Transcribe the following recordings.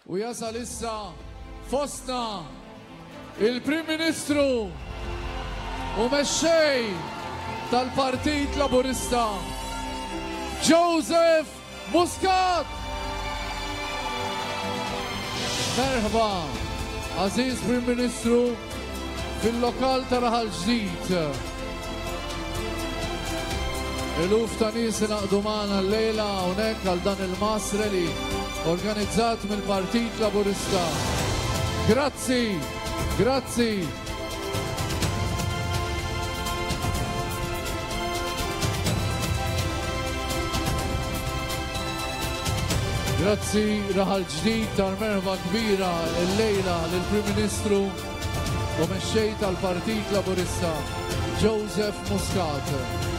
ويصل issa fostna il-Prim Ministru u mexxej tal-Partit Laburista Joseph Muscat. Merħba, Aziz Prim Ministru fil-lokal ta' Raħal Ġdid. Eluf ta' nies naqdu magħna l-lejla hawnhekk għal dan il-masreli organizzat mill-Partit Laburista. Grazzi, grazzi. Grazzi Raħal Ġdid tal-merħba kbira l-lejla lill-Prim Ministru u mexxej tal-Partit Laburista Joseph Muscat.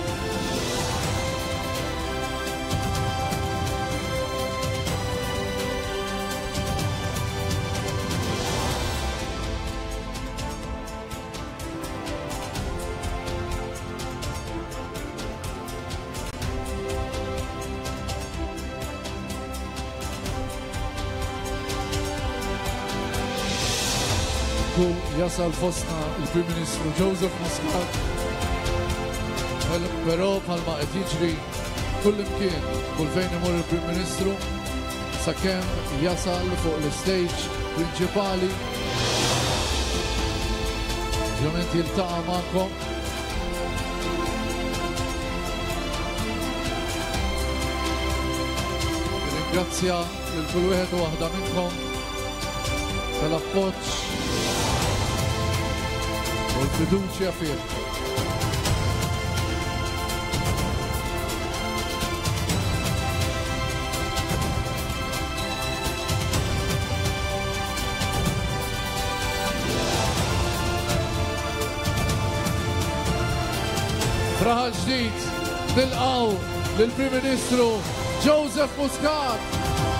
Jasal fostna il-Prim Ministru Joseph Muscat, però bħalma qed jiġri kull imkien kull fejn imur il-Prim Ministru sakemm jasal fuq l-istage prinċipali. Ovvjament jiltaqa' magħkom. Ringrazzja lil kull wieħed u waħda minnkom tal-appoġġ u l-fiduċja fih. Raħal Ġdid nilqgħu lill-Prim Ministru Joseph Muscat.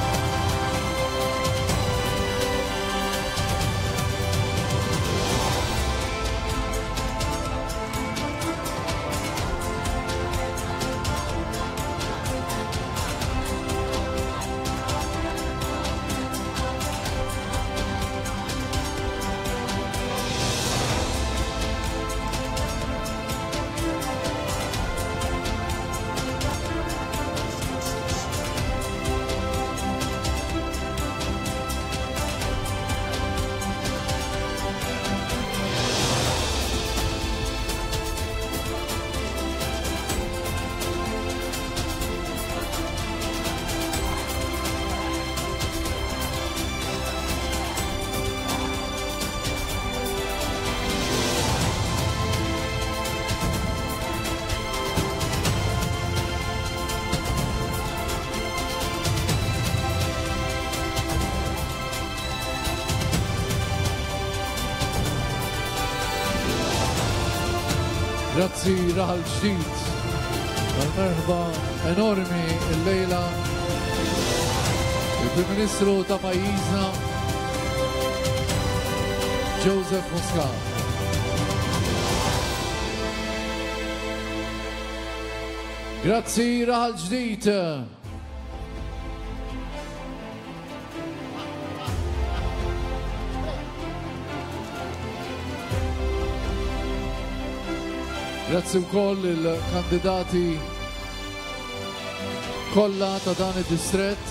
Grazzi Raħal Ġdid tal-merħba enormi l-lejla il-Prim Ministru ta' pajjiżna Joseph Muscat. Grazzi Raħal Ġdid. Grazzi wkoll il-kandidati kollha ta' dan id-distrett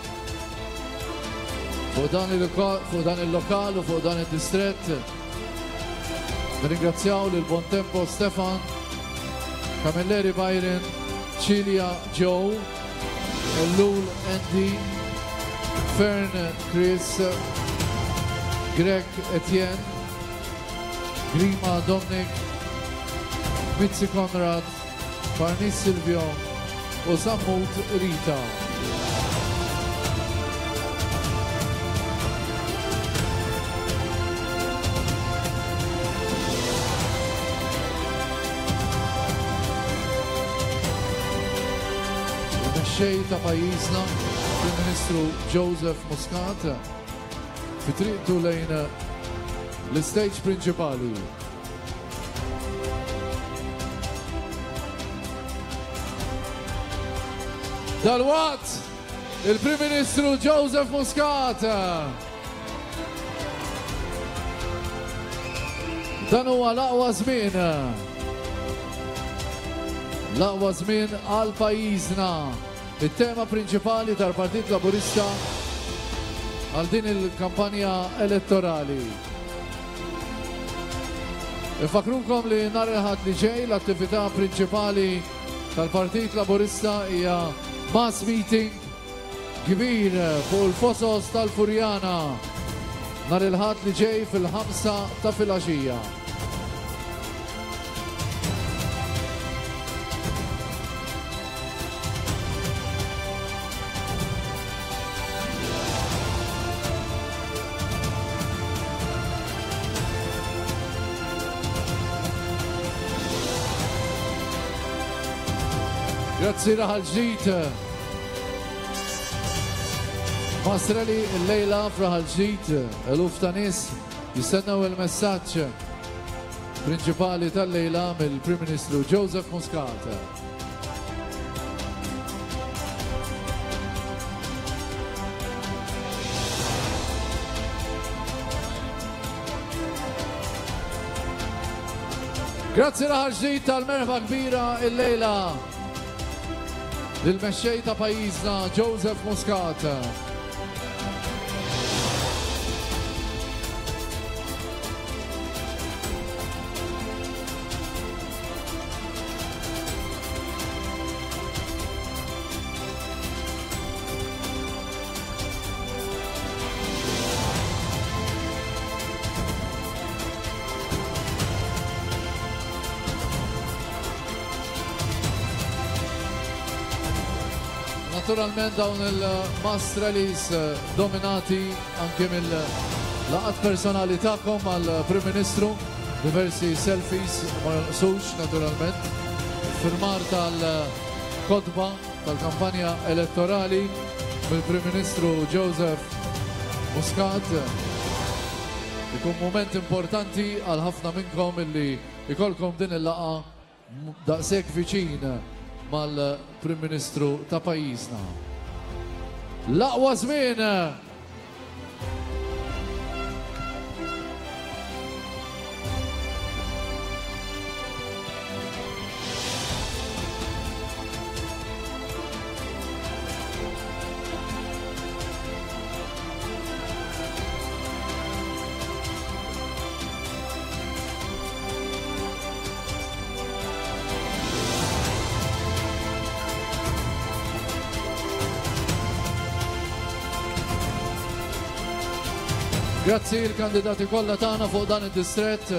fuq dan il-lokal u fuq dan id-distrett. Nirringrazzjaw lil Bontempo Stefan, Kamilleri Byron, Cilia Joe, Ellul Andy, Fern Chris, Greg Etienne, Grima Dominic, Mitzi Konrad, Farnis Silvio u Sammut Rita. Il-mexxej ta' pajjiżna, Prim Ministru Joseph Muscat, fi triqtu lejn l-istage prinċipali. Dal-waqt il-Prim Ministru Joseph Muscat. Dan huwa l-aqwa żmien. L-aqwa żmien għal pajjiżna. Il-tema prinċipali tal-Partit Laburista għal din il-kampanja elettorali. Ifakrukom li nhar il-ħadd li ġej l-attività prinċipali tal-Partit Laburista hija mass meeting kbir fuq il-fosos tal-Furjana nhar il-ħadd li ġej fil-5 ta' filgħaxija. Grazzi raħal ġdid. Mastreli l-lejla fraħal ġdid, eluf ta' nies jistennew il-messaġġ prinċipali tal-lejla mill-Prim Ministru Joseph Muscat. Grazzi raħal ġdid tal-merħba kbira l-lejla lil-mexxej ta' pajjiżna Joseph Muscat. Naturalment dawn il-mass rallies dominati anke mill-laqat personali tagħkom mal-Prim Ministru, diversi selfies ma jonqsux naturalment, firmar tal-kodba tal-kampanja elettorali mill-Prim Ministru Joseph Muscat. Ikun moment importanti għal ħafna minnkom illi ikolkom din il-laqa daqshekk viċin mal-Prim Ministru ta' pajjiżna. L-aqwa żmien! Grazzi il-kandidati kollha tagħna fuq dan id-distrett.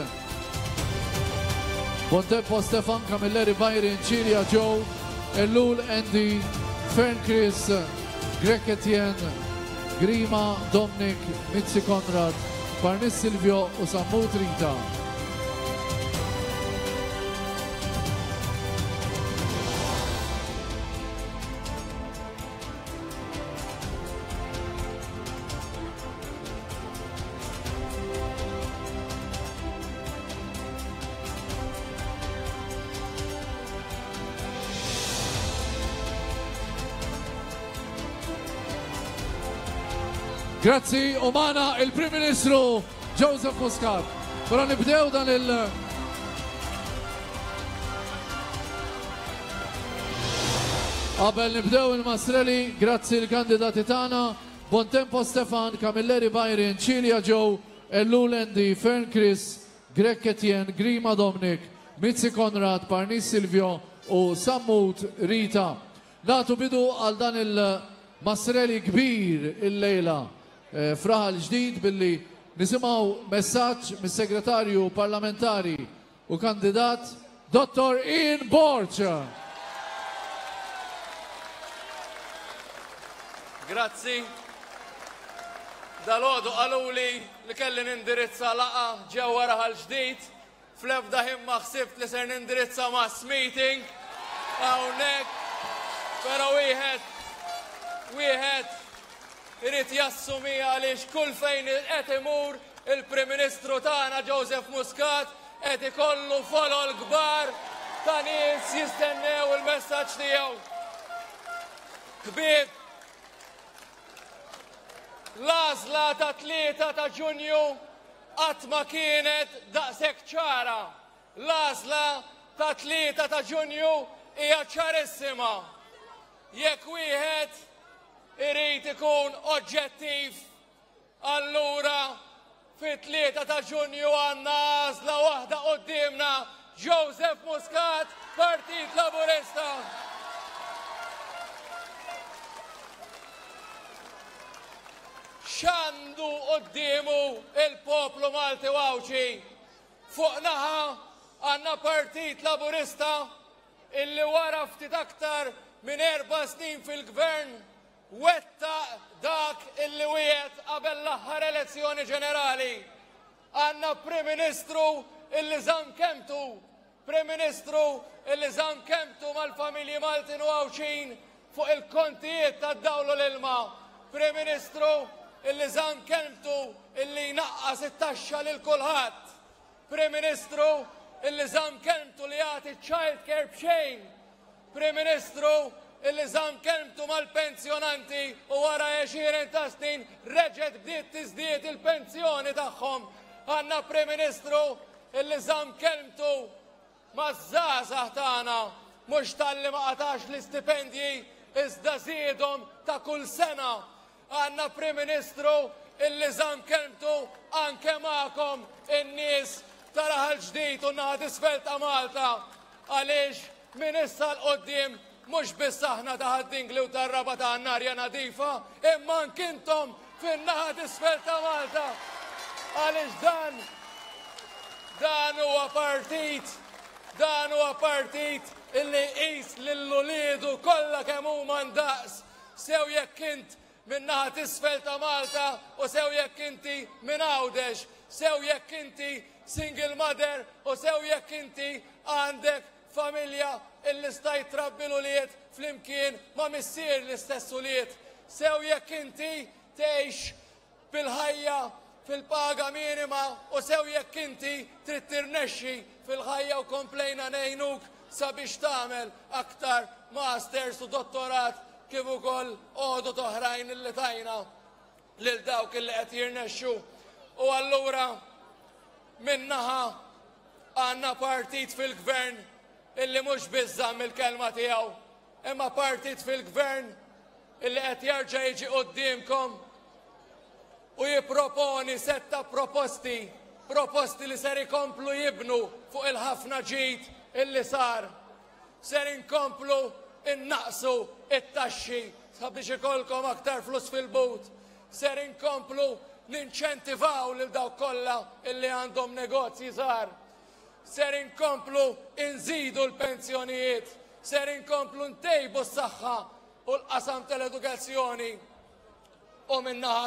Bontempo Stefan, Camilleri Bajrin, Cilia Joe, Ellul Andy, Fern Chris, Greg Etienne, Grima Dominic, Mitzi Konrad, Parnis Silvio u Sammut Rita. Grazzi, u mana il-Prim Ministru Joseph Muscat. Però nibdew dan Qabel nibdew il-Mastreli, grazzi il-kandidati tagħna, Bontempo Stefan, Camilleri Bajrin, Cilia Joe, Ellul Andy, Fern Chris, Greg Etienne, Grima Dominic, Mitzi Konrad, Parnis Silvio u Sammut Rita. Natu bidu għal dan il-Mastreli kbir il-lejla. Fraħal ġdid billi nisimaw messaġġ mis-segretarju parlamentari u kandidat Dr. Ian Borch. Grazzi. Dal-għodu għaluli li kelli nindirizza laqa ġewwa Raħal ġdid. Fl-ebda ħimma ħsibt li ser nindirizza mass meeting hawnhekk. Però wieħed irid jassumi għaliex kull fejn qed imur il-Prim Ministru tagħna Joseph Muscat qed ikollu folol kbar ta' nies jistennew il-messaġġ tiegħu. Kbieb L-għażla ta' 3 ta' Ġunju qatt ma kienet daqshekk ċara. L-għażla ta' 3 ta' Ġunju hija ċarissima. Jekk wieħed irid ikun oġġettiv, allura fit-3 ta' Ġunju għandna għażla waħda qudiemna, Joseph Muscat, Partit Laburista. X'għandu quddiemu il-poplu Malti Wawċi? Fuq naħa għandna Partit Laburista illi wara ftit aktar minn 4 snin fil-gvern wettaq dak illi wiegħed qabel l-aħħar elezzjoni ġenerali. Għandna Prim Ministru illi żamm kemmtu, Prim Ministru illi żamm kemmtu mal-familji Maltin Wawċin fuq il-kontijiet tad-dawlu l-ilma. Prim Ministru illi żamm kemmtu illi jnaqqas it-taxxa lil kulħadd. Prim Ministru illi żamm kemmtu li jagħti child care b'xejn. Prim Ministru illi żamm kemmtu mal-pensjonanti u wara 20 ta' snin reġgħet bdiet tiżdied il-pensjoni tagħhom. Għandna Prim Ministru illi żamm kemmtu maż-żgħażagħ tagħna mhux talli ma qatax l-istipendji iżda żiedhom ta' kull sena. Għandna Prim Ministru illi żamm kemmtu anke magħkom in-nies ta' Raħal Ġdid u naħa t'isfel ta' Malta. Għaliex minn issa l-qoddim mhux biss aħna ta' ħaddingli u tar-raba ta' Annarja Nadifa, imma anke intom fin-naħa t'isfel ta' Malta. Għaliex dan huwa partit illi qis lill-uliedu kollha kemm huma ndaqs. Sew jekk int minn naħa t'isfel ta' Malta u sew jekk inti minn Għawdex, sew jekk inti single mother u sew jekk inti għandek familja illi stajt trabbi l-uliet flimkien ma' missier l-istess uliet. Sew jekk inti tgħix bil-ħajja fil-paga minima u sew jekk inti trid tirnexxi fil-ħajja u komplejna ngħinuk sabiex tagħmel aktar masters u dottorat kif ukoll għodot oħrajn illi tajna lil dawk illi qed jirnexxu. U allura minnaħa għandna partit fil-gvern illi mhux biss żamm il-kelma tiegħu, imma partit fil-gvern illi qed jerġa' jiġi qudiemkom u jipproponi setta proposti li ser ikomplu jibnu fuq il-ħafna ġid illi sar. Ser inkomplu innaqsu it-taxxi sabiex ikollkom aktar flus fil-but. Ser inkomplu ninċentivaw lil dawk kollha illi għandhom negozji żgħar. Ser inkomplu inżidu l-pensjonijiet. Ser inkomplu ntejbu s-saħħa u l-qasam tal-edukazzjoni. U min-naħa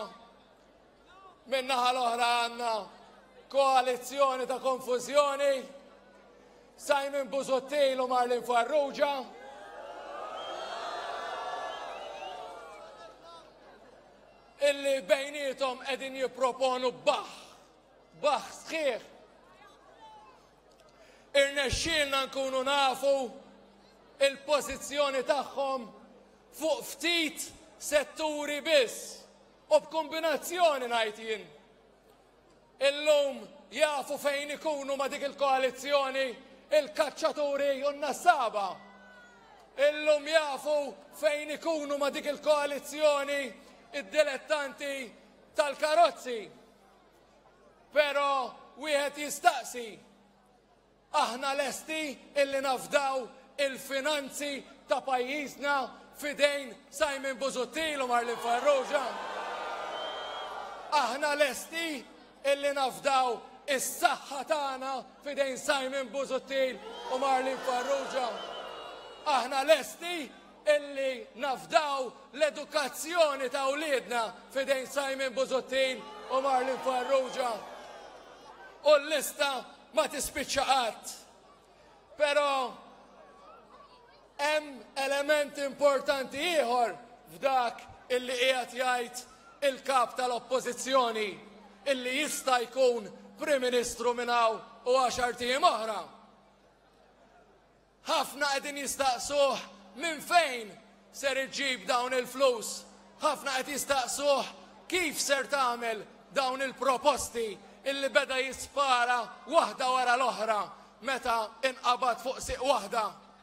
l-oħra għandna koalizzjoni ta' konfużjoni, Simon Busuttil u Marlin Farrugia, illi bejnietom qegħdin jipproponu baħ sħiħ. Irnexxielna nkunu nafu il-pożizzjoni tagħhom fuq ftit setturi biss u b'kombinazzjoni ngħid jien. Illum jafu fejn ikunu ma' dik il-koalizzjoni il-kaċċaturi u n-nassaba. Illum jafu fejn ikunu ma' dik il-koalizzjoni id-dilettanti tal-karozzi. Però wieħed jistaqsi, aħna lesti illi nafdaw il-finanzi ta' pajjiżna fidejn Simon Busuttil u Marlin Farrugia? Aħna lesti illi nafdaw is-saħħa tagħna fidejn Simon Busuttil u Marlin Farrugia? Aħna lesti illi nafdaw l-edukazzjoni ta' wliedna fidejn Simon Busuttil u Marlin Farrugia? U l-lista ma tispiċċa qatt. Però hemm element importanti ieħor f'dak illi qiegħed jgħid il-kap tal-oppożizzjoni illi jista' jkun Prim Ministru minn hawn u 10 tiem oħra. Ħafna qegħdin jistaqsuh minn fejn ser iġġib dawn il-flus. Ħafna qed jistaqsuh kif ser tagħmel dawn il-proposti illi beda jispara waħda wara l-oħra meta inqabad fuq siq waħda.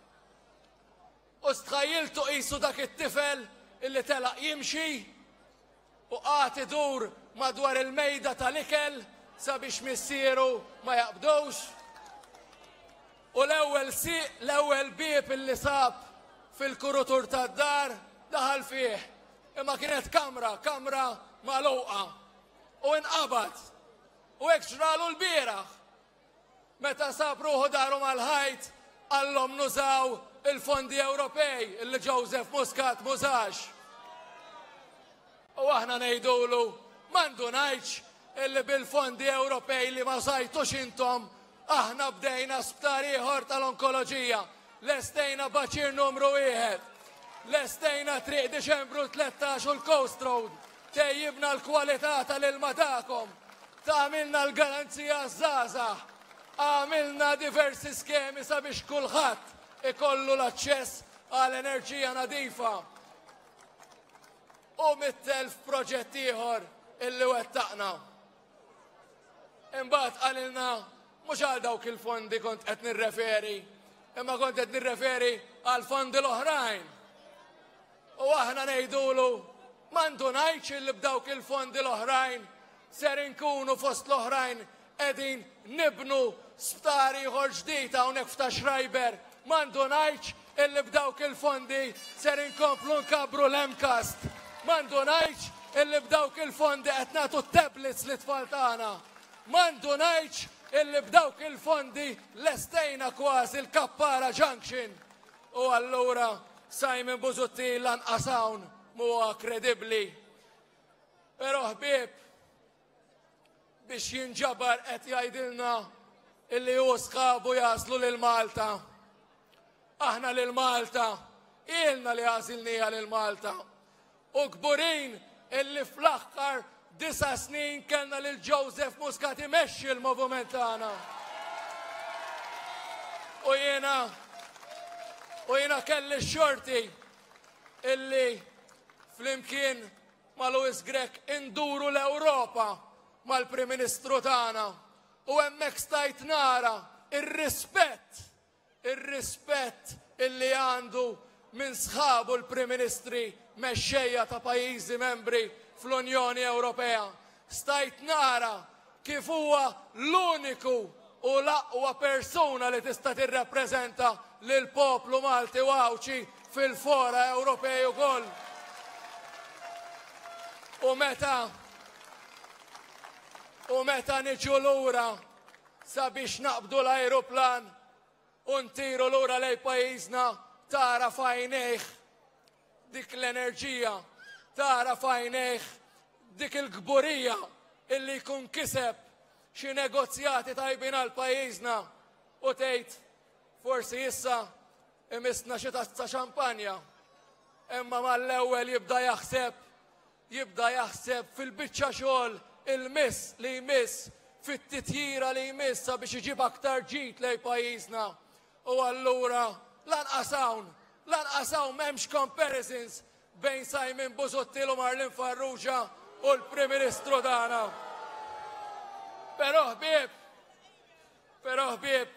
U stħajjiltu qisu dak it-tifel illi telaq jimxi u qagħad idur madwar il-mejda tal-ikel sabiex missieru ma jaqbdux. U l-ewwel siq, l-ewwel bieb illi sab fil-kurutur tad-dar daħal fih. Imma kienet kamra magħluqa u inqabad. U hekk ġralu l-bieraħ. Meta sab ruħu daru mal-ħajt għallhom nużaw il-fondi Ewropej illi Joseph Muscat mużax. U aħna ngħidulu m'għandu ngħidx illi bil-fondi Ewropej li ma sajtux intom aħna bdejna sptar ieħor tal-onkoloġija. Lestejna baċir numru 1. Lestejna triq Diċembru 13 u l-Coast Road. Tejjibna l-kwalità tal-ilma tagħkom. Tagħmilna l-garanzija żgħażagħ. Għamilna diversi skemi sabiex kulħadd ikollu l-aċċess għal enerġija nadifa. U 100,000 proġett ieħor illi wettaqna. Imbagħad qalilna mhux għal dawk il-fondi kont qed nirreferi, imma kont qed nirreferi għal fondi l-oħrajn. U aħna ngħidulu m'għandu ngħidx illi b'dawk il-fondi l-oħrajn ser inkunu fost l-oħrajn qegħdin nibnu sptar ieħor ġdid hawnhekk f'ta' Schreiber. M'għandu ngħidx illi b'dawk il-fondi ser inkomplu nkabru l-Emcast. M'għandu ngħidx illi b'dawk il-fondi qed nagħtu tablets lit-tfal tagħna. M'għandu ngħidx illi b'dawk il-fondi lestejna kważi l-Kappara Junction. U allura Simon Busuttil lanqas hawn huwa kredibbli. Però ħbieb biex jinġabar qed jgħidilna illi hu sħabu jaslu lil Malta. Aħna lil Malta, ilna li għażilnija lil Malta. U kburin illi fl-aħħar 9 snin kellna lil Joseph Muscat imexxi l-moviment tagħna. U jiena kelli xorti illi flimkien ma' Louis Grech induru l-Ewropa mal-Prim Ministru tagħna. U hemmhekk stajt nara ir-rispett illi għandu minn sħabu l-Prim Ministri mexxejja ta' pajjiżi membri fl-Unjoni Ewropea. Stajt nara kif huwa l-uniku u l-aqwa persuna li tista' tirrappreżenta lil poplu Malti Wawċi fil-fora Ewropej ukoll. U meta niġu lura sabiex naqbdu l-ajruplan u ntiru lura lejn pajjiżna tara f'għajnejh dik l-enerġija, tara f'għajnejh dik il-gburija illi jkun kiseb xi negozjati tajbin għal pajjiżna u tgħid forsi issa imisna xi tazza xampanja. Imma mal-ewwel jibda jaħseb fil-biċċa xogħol il-miss li jmiss fit-titjira li jmiss sabiex iġib aktar ġid lejn pajjiżna. U allura lanqas hawn m'hemmx comparisons bejn Simon Busuttil u Marlin Farrugia u l-Prim Ministru tagħna. Però ħbieb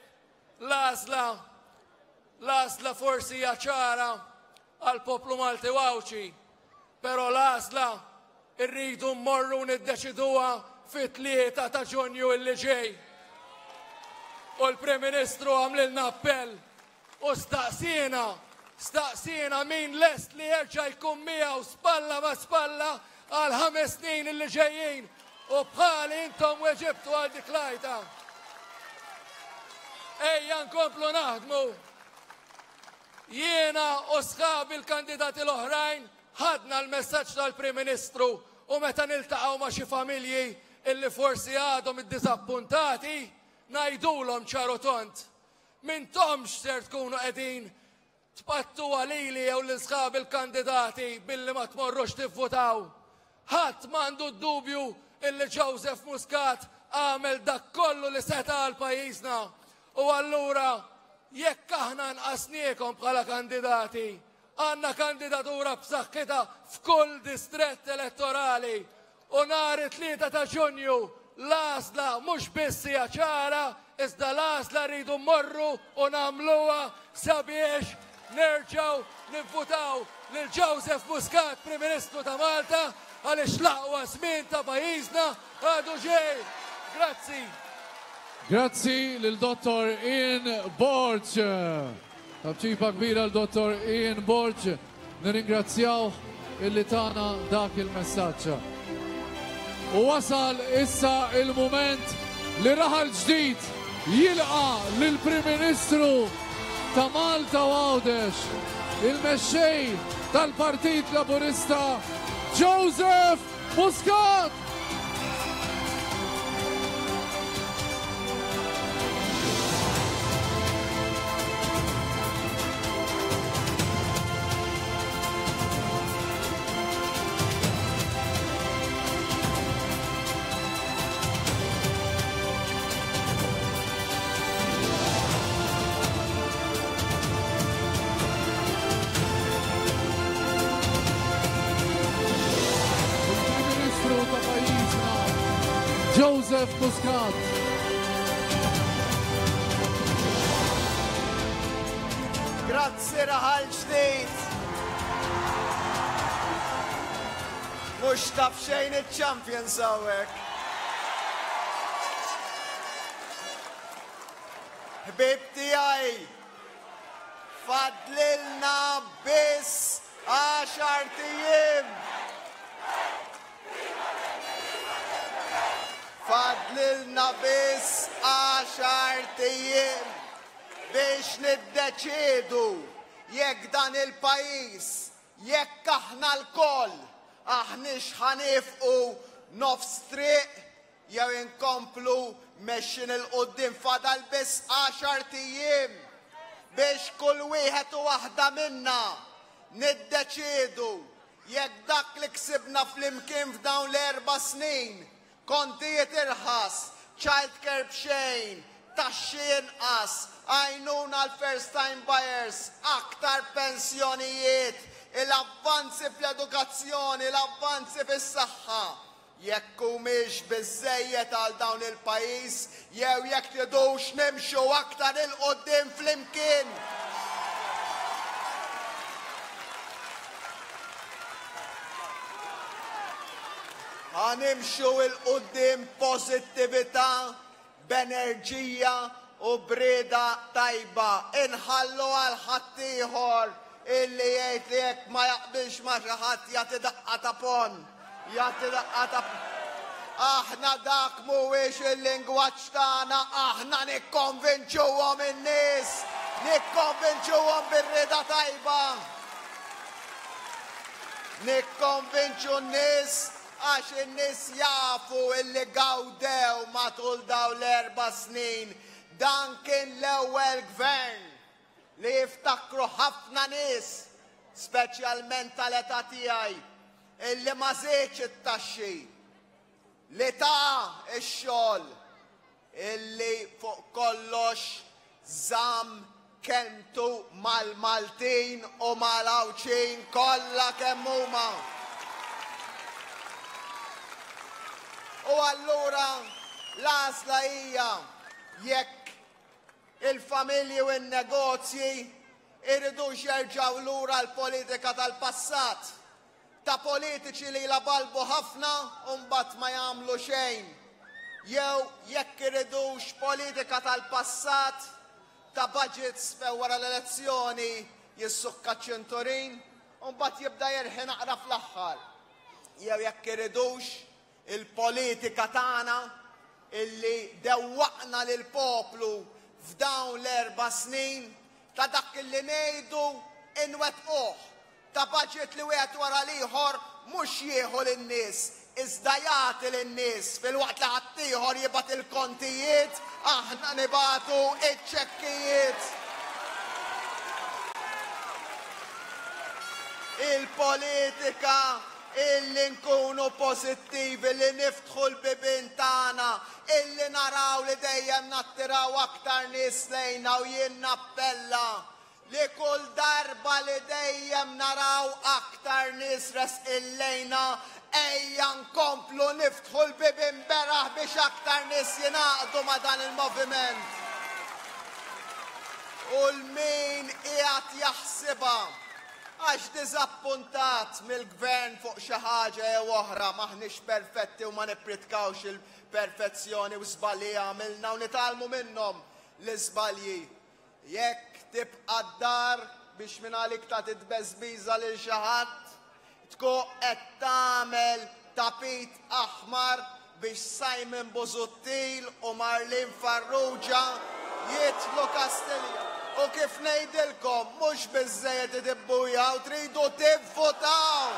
l-għażla forsi hija ċara għall poplu Malti Wawċi, però l-għażla irridu mmorru niddeċiduha fit-3 ta' Ġunju illi ġej. U l-Prim Ministru għamlilna appell u staqsina min lest li jerġa' jkun miegħu spalla ma' spalla għal 5 snin illi ġejjin u bħali intom weġibtu għal dik lajta. Ejja nkomplu naħdmu. Jiena u sħabi l-kandidati l-oħrajn ħadna l-messaġġ tal-Prim Ministru u meta niltaqgħu ma' xi familji illi forsi għadhom iddiżappuntati ngħidulhom ċaru tont. M'intomx ser tkunu qegħdin tpattu għalili jew l-isħab il-kandidati billi ma tmorrux tivvutaw. Ħadd m'għandu d-dubju illi Joseph Muscat għamel dak kollu li seta għal pajjiżna. U allura jekk aħna nqasniekom bħala kandidati, għandna kandidatura b'saħħitha f'kull distrett elettorali u nhar it-3 ta' Ġunju l-għażla mhux biss hija ċara, iżda l-għażla rridu mmorru u nagħmluha sabiex nerġgħu nivvutaw lil Joseph Muscat, Prim Ministru ta' Malta, għaliex l-aqwa żmien ta' pajjiżna għadu ġej. Grazzi. Grazzi lil-Dottor Ian Borch. Tabċipa kbira l-Dottor Ian Borch. Nirringrazzjaw illi tana dak il-messaġġ. U wasal issa il-moment li raħal ġdid jilqa lill-Prim Ministru ta' Malta u Għawdex, il-mexxej tal-Partit Laburista Joseph Muscat. Joseph Muscat. Grazzi raħal ġdid. Mux taf xejn il-champions hawnhekk. Ħbib tiegħi, fadlilna biss 10 tiem. Fadlilna biss 10 tiem biex niddeċiedu jekk dan il-pajjiż, jekk aħna l-koll aħniex ħanifqu nofs triq jew inkomplu mexxin il-qudiem. Fadal biss 10 tiem biex kull wieħed u waħda minna niddeċiedu jekk dak li ksibna flimkien f'dawn l-4 snin, kontijiet irħas, childcare b'xejn, taxxi inqas, għajnuna l-first time buyers, aktar pensjonijiet, l-avvanzi fl-edukazzjoni, l-avvanzi fis-saħħa. Jekk humiex biżżejjed għal dawn il-pajjiż, jew jekk tridux nimxu aktar il-qudiem flimkien. Għanimxu il-qudiem pożittività, b'enerġija u brieda tajba. Inħallu għal ħaddieħor illi jgħid li jekk ma jaqbilx ma' xi ħadd jagħti daqqa ta' pon. Jagħti daqqa ta' aħna dak mhuwiex il-lingwaġġ tagħna, aħna nikkonvinċuhom in-nies, nikkonvinċuhom bir-rieda tajba. Nikkonvinċu n-nies għax in-nies jafu illi gawdew matul dawn l-4 snin. Dan kien l-ewwel gvern li jiftakru ħafna nies, speċjalment tal-età tiegħi, illi ma żiedx it-taxxi, li ta' ix-xogħol, illi fuq kollox żamm kelmtu mal-Maltin u mal-Awċin kollha kemm huma. U allura l-għażla hija jekk il-familji u n-negozji iridux jerġgħu lura l-politika tal-passat, ta' politiċi li labalbu ħafna u mbagħad ma jagħmlu xejn. Jew jekk iridux politika tal-passat ta' budgets fe wara l-elezzjoni jissukka ċinturin u mbagħad jibda jerħi naqra fl-aħħar. Jew jekk iridux il-politika tagħna illi dewwaqna lil poplu f'dawn l-4 snin ta' dak illi ngħidu inwettquh, ta' budget li wieħed wara l-ieħor mhux jieħu lin-nies, iżda jagħti lin-nies filwaqt li ħadd ieħor jibgħat il-kontijiet, aħna nibagħtu iċ-ċekkijiet. Il-politika illi nkunu pożittivi, li niftħu l-bibien tagħna, illi naraw li dejjem nattiraw aktar nies lejna u jien nappella li kull darba li dejjem naraw aktar nies resqin lejna ejja nkomplu niftħu l-bibin beraħ biex aktar nies jingħaqdu ma' dan il-moviment. U l-min qiegħed jaħsibha għax diżappuntat mill-gvern fuq xi ħaġa jew oħra maħniex perfetti u ma nippritkawx il-perfezzjoni u żbalji għamilna u nitalmu minnhom l-iżbalji. Jekk tibqa' d-dar biex minn għalik ta' titbeżbiża lil xi ħadd, tkun qed tagħmel tapit aħmar biex Simon Busuttil u Marlin Farrugia jidħlu Kastilja. U kif ngħidilkom, mhux biżżejjed tibbujaw, tridu tivvotaw.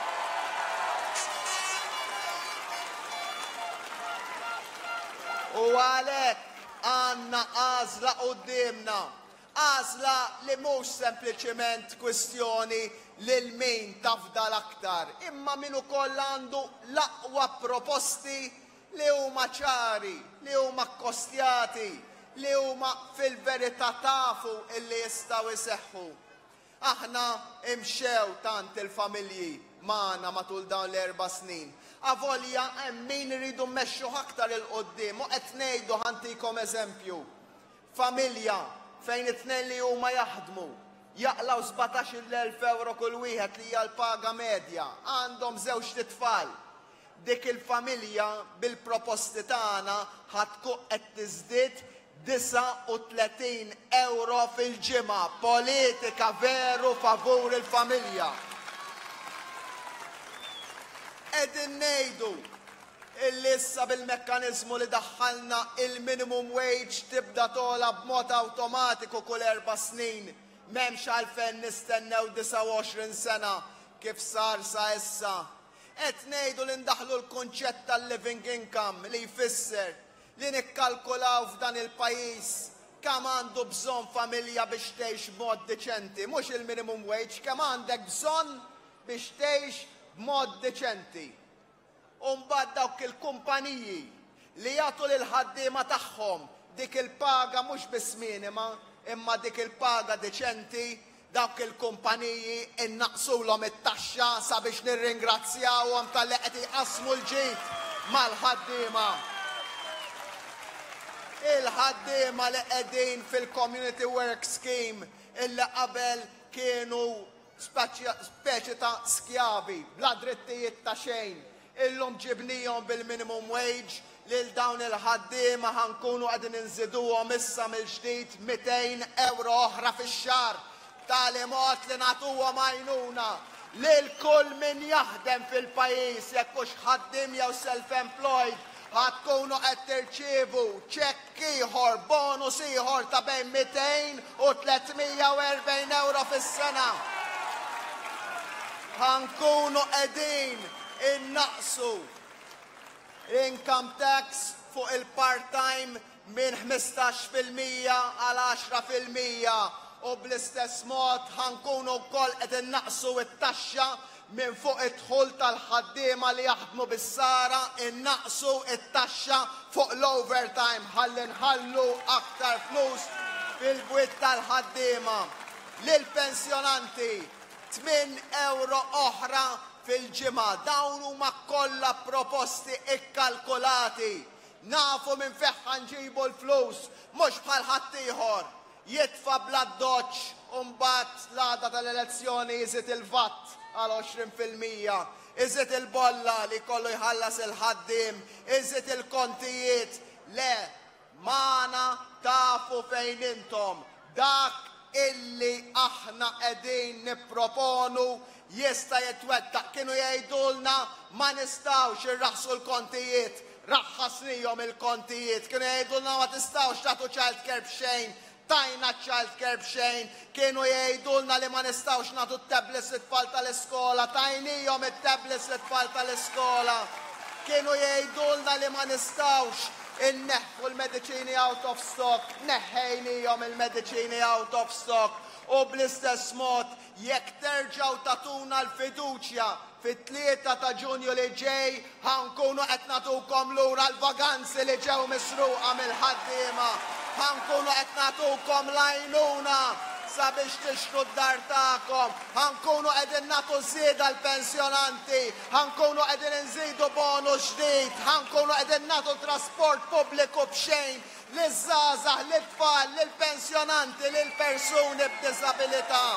U għalhekk għandna għażla qudiemna. Għażla li mhux sempliċement kwistjoni lil min tafda l-aktar, imma min ukoll għandu l-aqwa proposti li huma ċari, li huma kkostjati, li huma fil-verità tafu illi jistgħu jseħħu. Aħna imxew tant il-familji magħna matul dawn l-4 snin. Avolja hemm min iridu mmexxu aktar il-qudiem u qed ngħidu ħantikom eżempju. Familja fejn it-tnejn li huma jaħdmu jaqlaw 17,000 euro kull wieħed li hija l-paga medja, għandhom żewġ titfal. Dik il-familja bil-proposti tagħna ħadkun qed tiżdied 39 euro fil-ġimgħa. Politika veru favur il-familja. Qegħdin ngħidu illi issa bil-mekkaniżmu li daħħalna il-minimum wage tibda tola b'mod awtomatiku kull 4 snin. M'hemmx għalfejn nistennew 29 sena kif sar sa issa. Qed ngħidu li ndaħlu l-kunċett tal-living income li jfisser li nikkalkulaw f'dan il-pajjiż kemm għandu bżonn familja biex tgħix b'mod deċenti, mhux il-minimum wage, kemm għandek bżonn biex tgħix b'mod deċenti. U mbagħad dawk il-kumpaniji li jagħtu lil ħaddiema tagħhom dik il-paga mhux biss minima, imma dik il-paga deċenti, dawk il-kumpaniji innaqsulhom it-taxxa sabiex nirringrazzjawhom tal-li qed iqassmu l-ġid mal-ħaddiema. Il-ħaddiema li qegħdin fil-Community Work Scheme illi qabel kienu speċi ta' skjavi bla drittijiet ta' xejn. Illum ġibnihom bil-minimum wage lil dawn il-ħaddiema ħankunu qegħdin inżiduhom issa mill-ġdid 200 euro oħra fix-xahar tali mod li nagħtuhom għajnuna lil kull min jaħdem fil-pajjiż jekk hux ħaddiem jew self-employed ħadkunu qed tirċievu ċekk ieħor, bonus ieħor ta' bejn 200 u 340 euro fis-sena. Ħankunu qegħdin innaqsu income tax fuq il-part-time minn 15% għal 10% u bl-istess mod ħankunu wkoll qed innaqsu it-taxxa minn fuq id-dħul tal-ħaddiema li jaħdmu bis-sara, innaqsu it-taxxa fuq l-overtime ħalli nħallu aktar flus fil-bwiet tal-ħaddiema. Lill-pensjonanti 8 euro oħra fil-ġimgħa. Dawn huma kollha proposti ikkalkulati. Nafu minn fejn ħanġibu l-flus, mhux bħal ħadd ieħor jitfa' bla doċċ u mbagħad l-għada tal-elezzjoni jiżid il-vatt għal 20%, iżid il-bolla li kollu jħallas il-ħaddiem, iżid il-kontijiet. Le, magħna tafu fejn intom. Dak illi aħna qegħdin nipproponu jista' jitwettaq. Kienu jgħidulna ma nistgħux irraħsu l-kontijiet, raħħasnihom il-kontijiet. Kienu jgħidulna ma tistgħux tagħtu child care b'xejn, tajna child care b'xejn. Kienu jgħidulna li ma nistgħux nagħtu t-tablets it-tfal tal-iskola, tajnihom it-tablets it-tfal tal-iskola. Kienu jgħidulna li ma nistgħux inneħħu l-mediċini out of stock, neħħejnihom il-mediċini out of stock. U bl-istess mod, jekk terġgħu tatuna l-fiduċja fit-3 ta' Ġunju li ġej, ħankunu qed nagħtukom lura l-vaganzi li ġew misruqa mill-ħaddiema. Ħankunu qed nagħtukom l-għajnuna sabiex tixtru d-dar tagħkom, ħankunu qegħdin nagħtu żieda l-pensjonanti, ħankunu qegħdin inżidu bonus ġdid, ħankunu qegħdin nagħtu trasport pubbliku b'xejn liż-żgħażagħ, lit-tfal, lill-pensjonanti, lill-persuni b'diżabilità.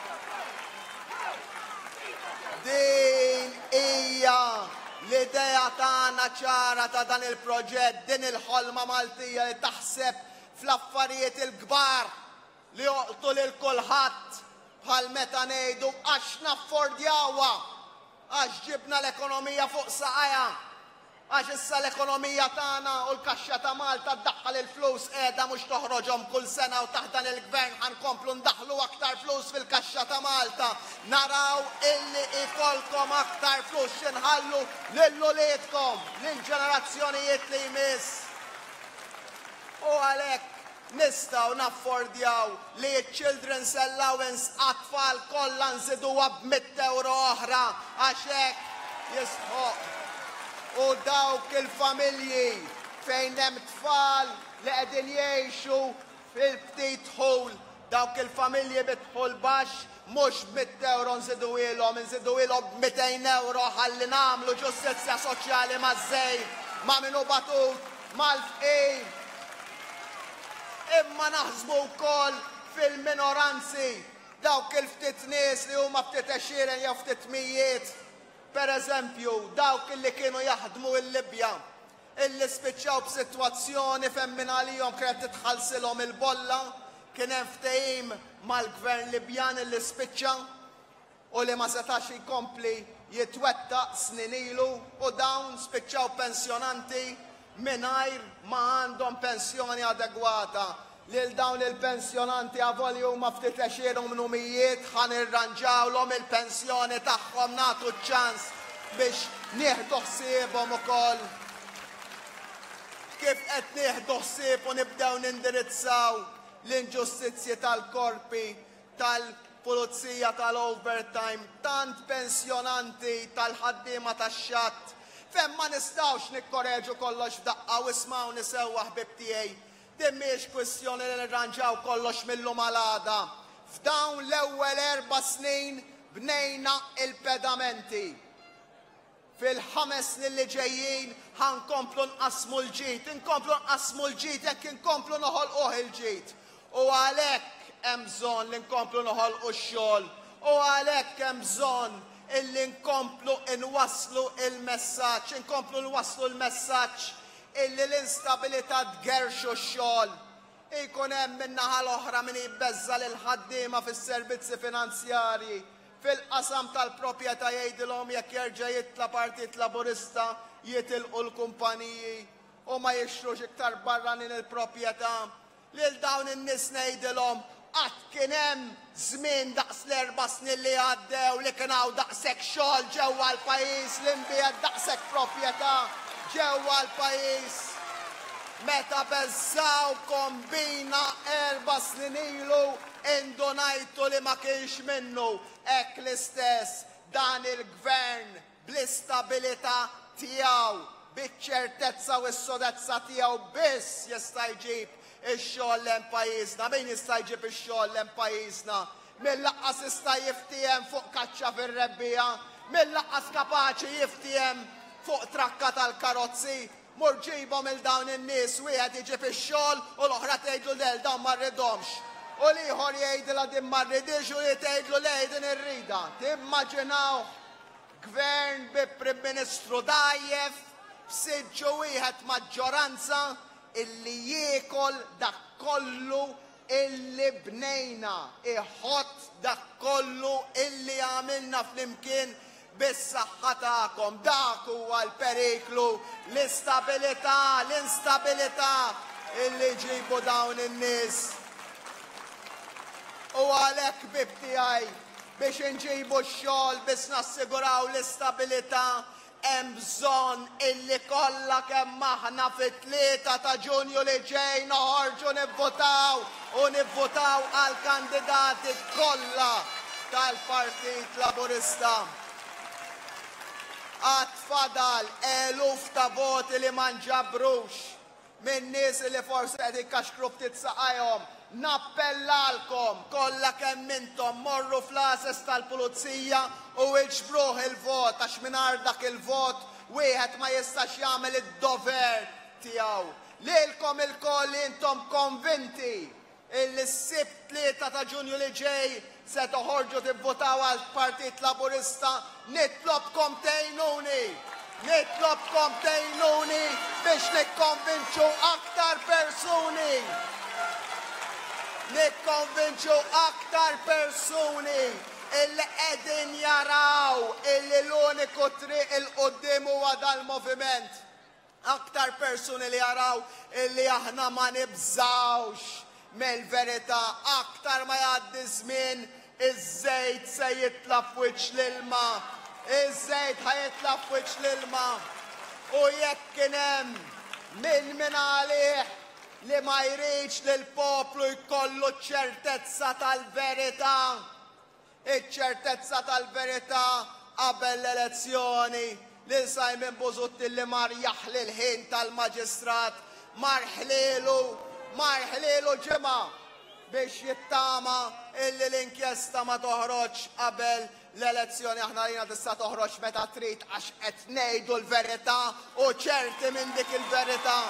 Din hija l-idea tagħna ċara ta' dan il-proġett, din il-ħolma Maltija li taħseb fl-affarijiet il-kbar li joqtu lil kulħadd bħal meta ngħidu għax naffordjawha, għax ġibna l-ekonomija fuq saqajja, għax issa l-ekonomija tagħna u l-kaxxa ta' Malta ddaħħal il-flus qiegħda mhux toħroġhom kull sena u taħt dan il-gvern ħankomplu ndaħlu aktar flus fil-kaxxa ta' Malta. Naraw illi ikolkom aktar flus x'inħallu lil-uliedkom, lill-ġenerazzjonijiet li jmiss. U għalhekk nistgħu naffordjaw li ch-Children's Allowance għat-tfal kollha nżiduha b'100 € oħra għax hekk jistħoq. U dawk il-familji fejn hemm tfal li qegħdin jgħixu fil-ftit dħul, dawk il-familji bidħul baxx mhux b'100 € nżidu ilhom b'200 € ħalli nagħmlu ġustizzja soċjali maż-żejt, ma' min hu batut, mal-fqir. Imma naħsbu wkoll fil-minoranzi, dawk il-ftit nies li huma ftit għexieren jew ftit mijiet. Pereżempju, dawk illi kienu jaħdmu l-Libja, illi spiċċaw b'sitwazzjoni fejn min għalihom kienet titħallsilhom il-bolla, kien hemm ftehim mal-gvern Libjan illi spiċċa u li ma setax jkompli jitwettaq snin ilu u dawn spiċċaw pensjonanti mingħajr ma għandhom pensjoni adegwata. Lil dawn il-pensjonanti għavolli huma ftit għexieren minn umijiet ħan irranġawlhom il-pensjoni tagħhom nagħtu ċans biex nieħdu ħsiebhom ukoll. Kif qed nieħdu ħsieb u nibdew nindirizzaw l-inġustizzji tal-korpi, tal-pulizija tal-overtime, tant pensjonanti tal-ħaddiema tax-xatt. Fejn ma nistgħux nikkoreġu kollox f'daqqa u ismgħuni sewwa ħbib tiegħi. Din mhijiex kwestjoni li nirranġaw kollox mill-lum għal-għada. F'dawn l-ewwel 4 snin bnejna il-pedamenti. Fil-5 snin li ġejjin ħankomplu nqasmu l-ġid, inkomplu nqasmu l-ġid jekk inkomplu noħolquh il-ġid. U għalhekk hemm bżonn li nkomplu noħolqu x-xogħol. U għalhekk hemm bżonn illi nkomplu nwasslu il-messaġġ, nkomplu nwasslu l-messaġġ illi l-instabilità tgerxu x-xogħol. Ikun hemm min-naħa l-oħra min jibbeżża lil ħaddiema fis-servizzi finanzjarji, fil-qasam tal-proprjetà jgħidilhom jekk jerġa' jitla Partit Laburista jitilqu l-kumpaniji u ma jixtrux iktar barranin il-proprjetà. Lil dawn in-nies ngħidilhom qatt kien hemm żmien daqs l-4 snin li għaddew li kien hawn daqshekk xogħol ġewwa l-pajjiż li nbiegħed daqshekk proprjetà ġewwa l-pajjiż. Meta beżżawkom bina 4 snin ilu indunajtu li ma kienx minnu, hekk l-istess dan il-gvern bl-istabilità tiegħu, biċ-ċertezza u s-sodezza tiegħu biss jista' jġib ix-xogħol lejn pajjiżna. Min jista' jġib ix-xogħol lejn pajjiżna? Mill-laqqas jista' jiftiem fuq kaċċa fir-rebbija, mill-laqqas kapaċi jiftiem fuq trakka tal-karozzi. Mur ġibhom il dawn in-nies wieħed jiġib ix-xogħol u l-oħra tgħidlu lel dawn ma rridhomx. U l-ieħor jgħidilha din ma rridix u li tgħidlu lej din irrida. Timmaġinaw gvern bi Prim Ministru dajjef b'siġġu wieħed maġġoranza illi jiekol dak kollu illi bnejna, iħott dak kollu illi għamilna flimkien bis-saħħa tagħkom. Dak huwa l-periklu, l-istabilità, l-instabilità illi ġibu dawn in-nies. U għalhekk bib tiegħi biex inġibu x-xogħol biex nassiguraw l-istabilità hemm bżonn illi kollha kemm aħna fit-3 ta' Ġunju li ġej noħorġu nivvotaw u nivvotaw għal kandidati kollha tal-Partit Laburista. Għad fadal eluf ta' voti li ma nġabrux minn nies li forsi qed ikkaxkru ftit saqajhom nappellalkom kollha kemm intom morru fl-ases tal-pulizija u iġbruh il-vot għax mingħajr dak il-vot wieħed ma jistax jagħmel id-dover tiegħu. Lilkom il-koll intom konvinti illi s-sibt 3 ta' Ġunju li ġej se toħorġu tivvotaw għal Partit Laburista, nitlobkom tgħinuni. Nitlobkom tgħinuni biex nikkonvinċu aktar persuni. Nikkonvinċu aktar persuni illi qegħdin jaraw illi l-uniku triq il-qudiem huwa dal-moviment. Aktar persuni li jaraw illi aħna ma nibżawx mill-verità, aktar ma jgħaddi żmien iż-żejt se jitlab f'wiċċ l-ilma. Iż-żejt ħajitlab f'wiċċ l-ilma. U jekk kien hemm min għalih li ma jridx li l-poplu jkollu ċertezza tal-verità. Iċ-ċertezza tal-verità qabel l-elezzjoni li Simon Busutti li mar jaħli l-ħin tal-maġistrat marħlielu ġimgħa biex jittama illi l-inkjesta ma toħroġ qabel l-elezzjoni. Aħna lina tista' toħroġ meta trid għax qed ngħidu l-verità u ċerti minn dik il-verità.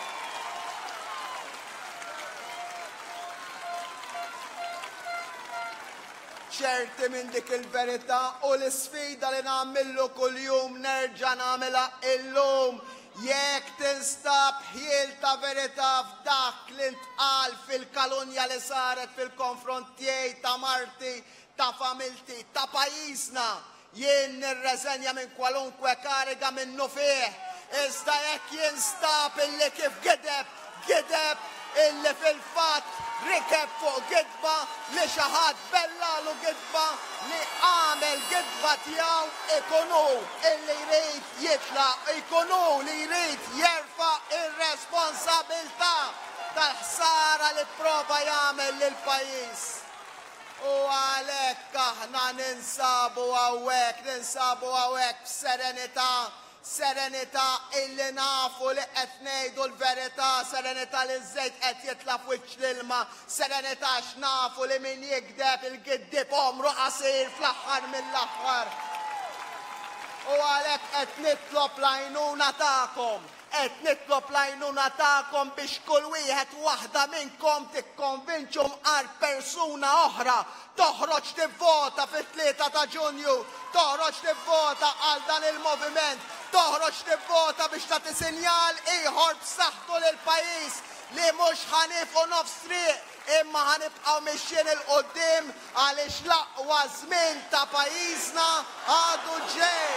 ċerti minn dik il-verità u l-sfida li nagħmillu kuljum nerġa' nagħmilha illum. Jekk tinstab ħiel ta' verità f'dak li ntqal fil-kalunja li saret fil-konfront tiegħi ta' marti, ta' familti, ta' pajjiżna, jien nirreżenja minn kwalunkwe kariga minnu fih. Iżda jekk jinstab illi kif gideb illi fil-fatt rikeb fuq gidba li xi ħadd bellalu gidba li għamel gidba tiegħu ikunu illi jrid jitlaq, ikunu li jrid jerfa' ir-responsabilità tal-ħsara li pprova jagħmel lill-pajjiż. U għalhekk aħna ninsabu hawnhekk b'serenità illi nafu li qed ngħidu l-verità, serenità li ż-żejt qed jitla' f'wiċċ l-ilma, serenità x'nafu li min jigdeb il-giddib omru qasir fl-aħħar mill-aħħar. U għalhekk qed nitlob l-għajnuna tagħkom. Qed nitlob l-għajnuna tagħkom biex kull wieħed waħda minnkom tikkonvinċu mqar persuna oħra toħroġ tivvota fit-3 ta' Ġunju, toħroġ tivvota għal dan il-moviment, toħroġ tivvota biex tagħti sinjal ieħor b'saħħtu lill-pajjiż li mhux ħanifqu nofs triq imma ħanibqgħu mixjin il-qudiem għaliex l-aqwa żmien ta' pajjiżna għadu ġej.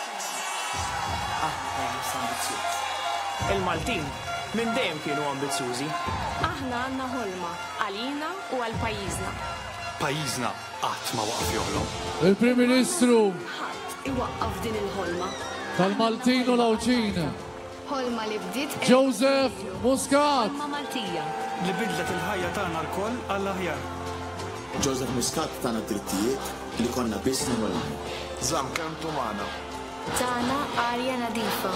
Il-Maltin minn dejjem kienu ambizzjużi. Aħna għandna ħolma għalina u għal pajjiżna. Pajjiżna qatt ma waqaf joħlom. Il-Prim Ministru ħadd iwaqqaf din il-ħolma. tal-Maltin u l-Awċin, Ħolma li bdiet Joseph Muscat. ħolma Maltija. Li bidlet il-ħajja tagħna l-koll għall-aħjar. Joseph Muscat tagħna drittijiet li konna biss nagħmlu. Żamm kemm magħna. Tagħna arja nadifa.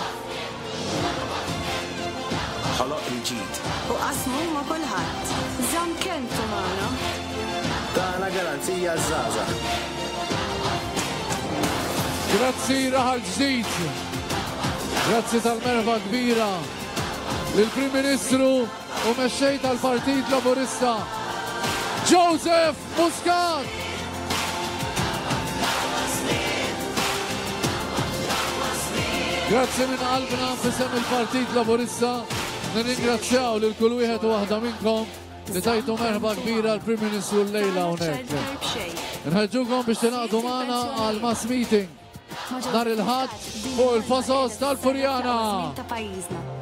Ħoloq il-ġid. U qasmu ma' kulħadd. Żamm kemm magħna. Tagħna garanzija żgħażagħ. Grazzi raħal ġdid. Grazzi tal-merħba kbira lill-Prim Ministru u mexxej tal-Partit Laburista, Joseph Muscat. Grazzi minn qalbna f'isem il-Partit Laburista. Nirringrazzjaw lil kull wieħed u waħda minnkom li tajtu merħba kbira l-Prim Ministru l-lejla hawnhekk. Nħeġġukom biex tingħaqdu magħna għal mass meeting nhar il-Ħadd fuq il-Fosos tal-Furjana.